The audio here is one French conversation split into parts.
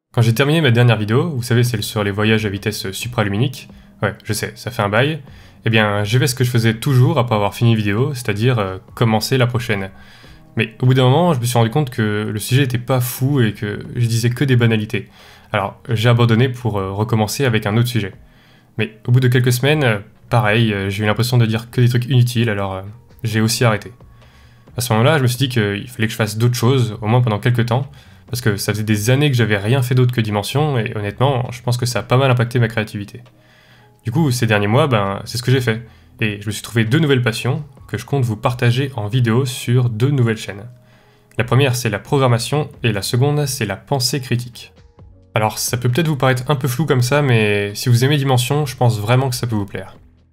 Quand j'ai terminé ma dernière vidéo, vous savez celle sur les voyages à vitesse supraluminique, ouais, je sais, ça fait un bail, eh bien j'ai fait ce que je faisais toujours après avoir fini une vidéo, c'est-à-dire commencer la prochaine. Mais au bout d'un moment, je me suis rendu compte que le sujet était pas fou et que je disais que des banalités. Alors j'ai abandonné pour recommencer avec un autre sujet. Mais au bout de quelques semaines, pareil, j'ai eu l'impression de dire que des trucs inutiles, alors j'ai aussi arrêté. À ce moment-là, je me suis dit qu'il fallait que je fasse d'autres choses, au moins pendant quelques temps, parce que ça faisait des années que j'avais rien fait d'autre que Dimension, et honnêtement, je pense que ça a pas mal impacté ma créativité. Du coup, ces derniers mois, c'est ce que j'ai fait, et je me suis trouvé deux nouvelles passions que je compte vous partager en vidéo sur deux nouvelles chaînes. La première, c'est la programmation, et la seconde, c'est la pensée critique. Alors, ça peut peut-être vous paraître un peu flou comme ça, mais si vous aimez Dimension, je pense vraiment que ça peut vous plaire.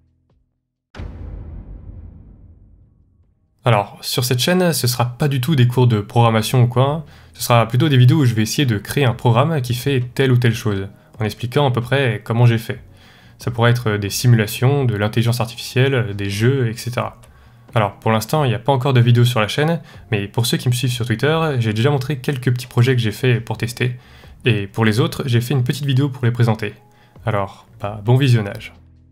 Alors, sur cette chaîne, ce sera pas du tout des cours de programmation ou quoi, ce sera plutôt des vidéos où je vais essayer de créer un programme qui fait telle ou telle chose, en expliquant à peu près comment j'ai fait. Ça pourrait être des simulations, de l'intelligence artificielle, des jeux, etc. Alors, pour l'instant, il n'y a pas encore de vidéo sur la chaîne, mais pour ceux qui me suivent sur Twitter, j'ai déjà montré quelques petits projets que j'ai fait pour tester, et pour les autres, j'ai fait une petite vidéo pour les présenter. Alors, bon visionnage.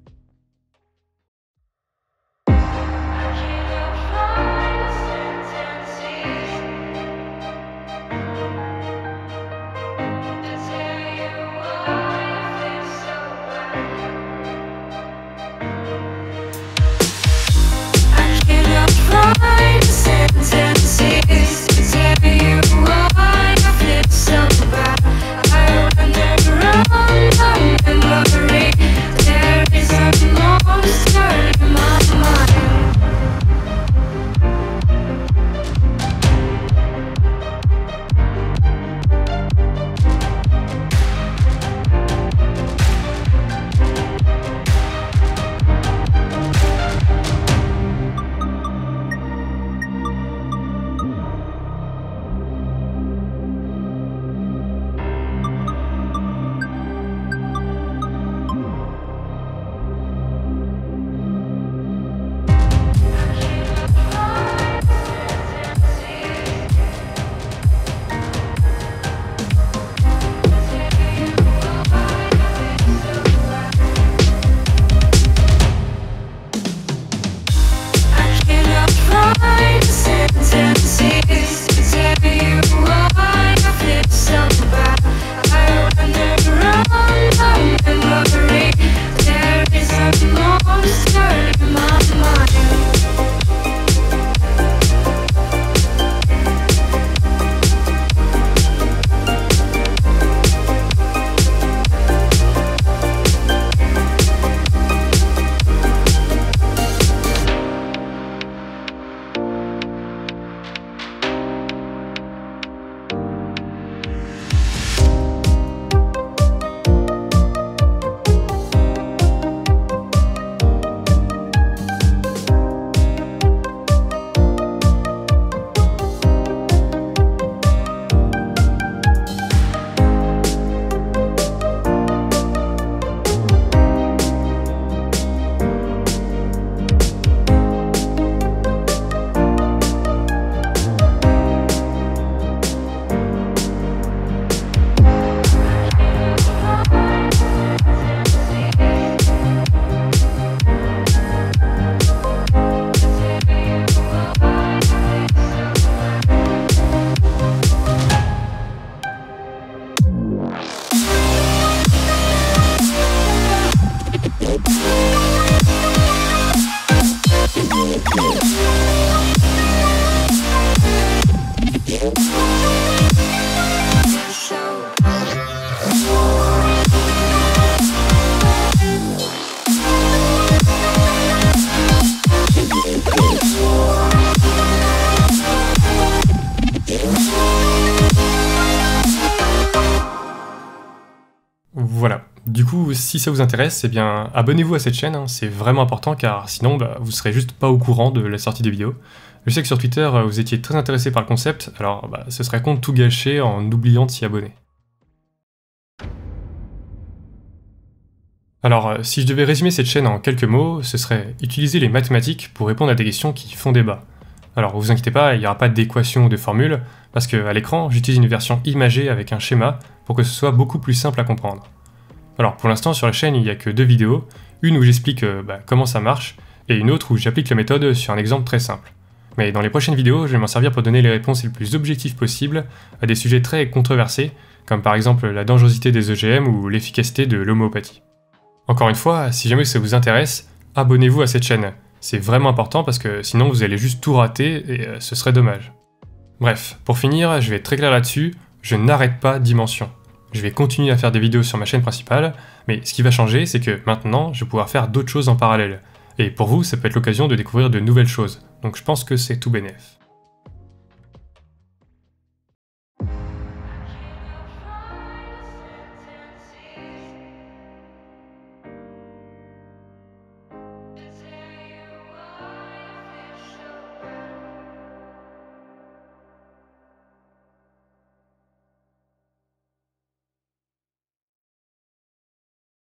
Voilà, du coup, si ça vous intéresse, eh bien, abonnez-vous à cette chaîne, hein, c'est vraiment important car sinon, vous serez juste pas au courant de la sortie des vidéos. Je sais que sur Twitter, vous étiez très intéressé par le concept, alors ce serait con de tout gâcher en oubliant de s'y abonner. Alors, si je devais résumer cette chaîne en quelques mots, ce serait utiliser les mathématiques pour répondre à des questions qui font débat. Alors vous inquiétez pas, il n'y aura pas d'équation ou de formule, parce qu'à l'écran, j'utilise une version imagée avec un schéma pour que ce soit beaucoup plus simple à comprendre. Alors pour l'instant sur la chaîne il n'y a que 2 vidéos, une où j'explique comment ça marche, et une autre où j'applique la méthode sur un exemple très simple. Mais dans les prochaines vidéos, je vais m'en servir pour donner les réponses les plus objectives possibles à des sujets très controversés, comme par exemple la dangerosité des OGM ou l'efficacité de l'homéopathie. Encore une fois, si jamais ça vous intéresse, abonnez-vous à cette chaîne. C'est vraiment important parce que sinon vous allez juste tout rater et ce serait dommage. Bref, pour finir, je vais être très clair là-dessus, je n'arrête pas Dimension. Je vais continuer à faire des vidéos sur ma chaîne principale, mais ce qui va changer, c'est que maintenant, je vais pouvoir faire d'autres choses en parallèle. Et pour vous, ça peut être l'occasion de découvrir de nouvelles choses, donc je pense que c'est tout bénef.